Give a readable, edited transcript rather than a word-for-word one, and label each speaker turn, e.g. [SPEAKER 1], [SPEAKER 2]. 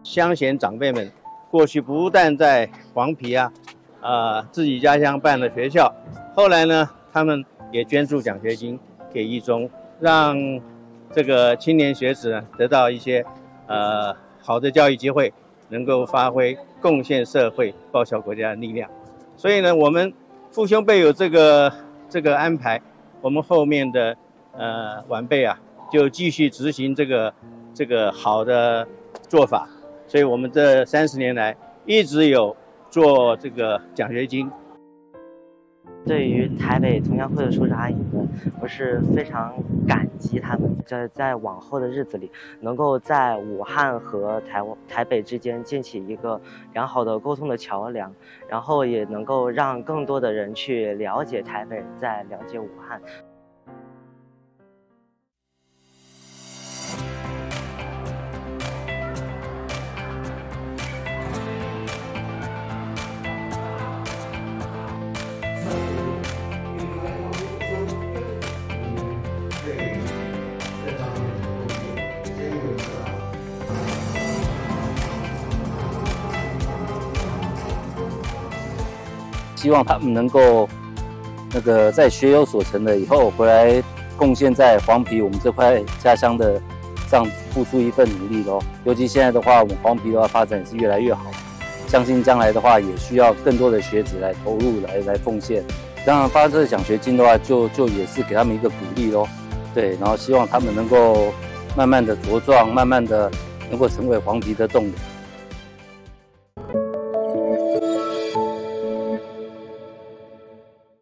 [SPEAKER 1] 乡贤长辈们过去不但在黄陂自己家乡办了学校，后来呢，他们也捐助奖学金给一中，让这个青年学子呢得到一些好的教育机会，能够发挥贡献社会、报效国家的力量。所以呢，我们父兄辈有这个安排，我们后面的晚辈就继续执行这个好的做法。所以我们这30年来一直有做这个奖学金。
[SPEAKER 2] 对于台北同乡会的叔叔阿姨们，我是非常感激他们在往后的日子里，能够在武汉和台北之间建起一个良好的沟通的桥梁，然后也能够让更多的人去了解台北，再了解武汉。
[SPEAKER 3] 希望他们能够在学有所成了以后，回来贡献在黄陂我们这块家乡的上付出一份努力咯。尤其现在的话，我们黄陂的话发展是越来越好，相信将来的话也需要更多的学子来投入来奉献。当然发这个奖学金的话，就也是给他们一个鼓励咯。对，然后希望他们能够慢慢的茁壮，慢慢的能够成为黄陂的栋梁。